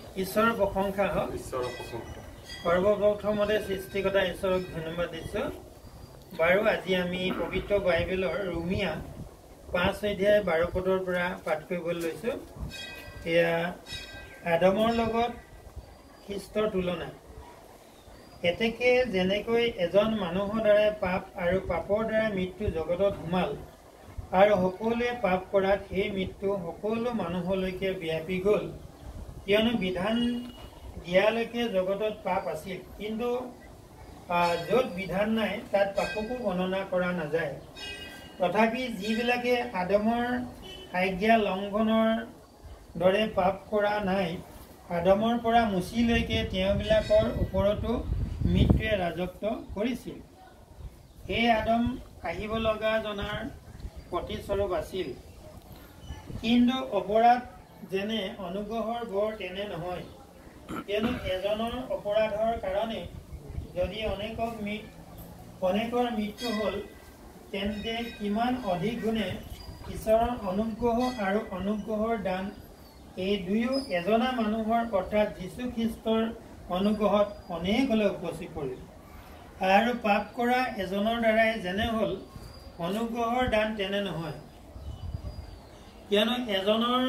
ঈশ্বৰৰ প্ৰশংসা হওক। সৰ্বপ্ৰথমতে সৃষ্টিকৰ্তা ঈশ্বৰক ধন্যবাদ দিছোঁ। বাৰু আজি আমি পবিত্ৰ বাইবেলৰ ৰোমিয়া 5 অধ্যায় 12 পদৰ পৰা পাঠ কৰিবলৈ লৈছোঁ। এয়া আদমৰ লগত খ্ৰীষ্টৰ তুলনা। এতেকে যেনেকৈ এজন মানুহৰ দ্বাৰাই পাপ আৰু পাপৰ দ্বাৰা মৃত্যু জগতত সোমাল, আৰু সকলোৱে পাপ কৰাত সেই মৃত্যু সকলো মানুহলৈকে ব্যাপি গ'ল, কিয়নো বিধান দিয়ালৈকে জগতত পাপ আছিল। কিন্তু য'ত বিধান নাই তাত পাপকো গণনা কৰা নাযায়। তথাপি যিবিলাকে আদমৰ আজ্ঞা লংঘনৰ দৰে পাপ কৰা নাই, আদমৰ পৰা মুচিলৈকে তেওঁবিলাকৰ ওপৰতো মৃত্যুৱে ৰাজত্ব কৰিছিল। সেই আদম আহিব লগা জনাৰ প্ৰতিস্বৰূপ আছিল। কিন্তু অপৰাধ যেনে অনুগ্ৰহৰ বৰ তেনে নহয়। কিয়নো এজনৰ অপৰাধৰ কাৰণে যদি অনেকৰ মৃত্যু হ'ল, তেন্তে কিমান অধিক গুণে ঈশ্বৰৰ অনুগ্ৰহ আৰু অনুগ্ৰহৰ দান এই দুয়ো এজনা মানুহৰ অৰ্থাৎ যীশু খ্ৰীষ্টৰ অনুগ্ৰহত অনেকলৈ উপচি পৰিল। আৰু পাপ কৰা এজনৰ দ্বাৰাই যেনে হ'ল, অনুগ্ৰহৰ দান তেনে নহয়। কিয়নো এজনৰ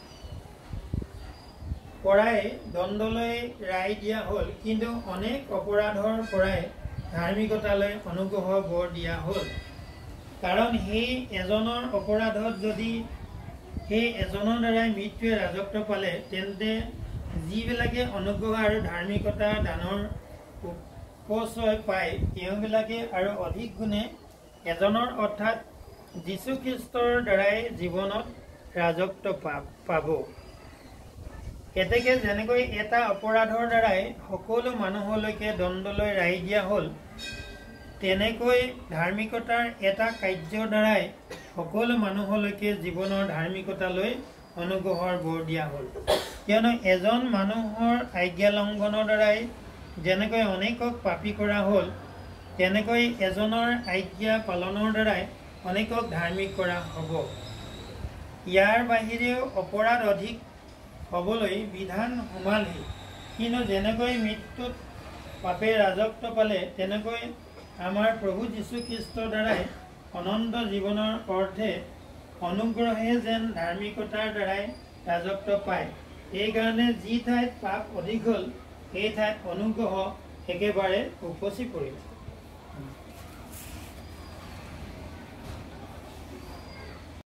পৰাই দণ্ডলৈ ৰায় দিয়া হ'ল, কিন্তু অনেক অপৰাধৰ পৰাই ধাৰ্মিকতালৈ অনুগ্ৰহৰ বৰ দিয়া হ'ল। কাৰণ সেই এজনৰ অপৰাধত যদি সেই এজনৰ দ্বাৰাই মৃত্যুৱে ৰাজত্ব পালে, তেন্তে যিবিলাকে অনুগ্ৰহ আৰু ধাৰ্মিকতা দানৰ উপচয় পায়, তেওঁবিলাকে আৰু অধিক গুণে এজনৰ অৰ্থাৎ যীশু খ্ৰীষ্টৰ দ্বাৰাই জীৱনত ৰাজত্ব পাব। এতেকে যেনেকৈ এটা অপৰাধৰ দ্বাৰাই সকলো মানুহলৈকে দণ্ডলৈ ৰায় দিয়া হ'ল, তেনেকৈ ধাৰ্মিকতাৰ এটা কাৰ্যৰ দ্বাৰাই সকলো মানুহলৈকে জীৱনৰ ধাৰ্মিকতালৈ অনুগ্ৰহৰ বৰ দিয়া হ'ল। কিয়নো এজন মানুহৰ আজ্ঞা লংঘনৰ দ্বাৰাই যেনেকৈ অনেকক পাপী কৰা হ'ল, তেনেকৈ এজনৰ আজ্ঞা পালনৰ দ্বাৰাই অনেকক ধাৰ্মিক কৰা হ'ব। ইয়াৰ বাহিৰেও অপৰাধ অধিক হ'বলৈ বিধান সোমালহি। কিন্তু যেনেকৈ মৃত্যুত পাপে ৰাজত্ব পালে, তেনেকৈ আমাৰ প্ৰভু যীশু খ্ৰীষ্টৰ দ্বাৰাই অনন্ত জীৱনৰ অৰ্থে অনুগ্ৰহে যেন ধাৰ্মিকতাৰ দ্বাৰাই ৰাজত্ব পায়। সেইকাৰণে যি ঠাইত পাপ অধিক হ'ল, সেই ঠাইত অনুগ্ৰহ একেবাৰে উপচি পৰিল।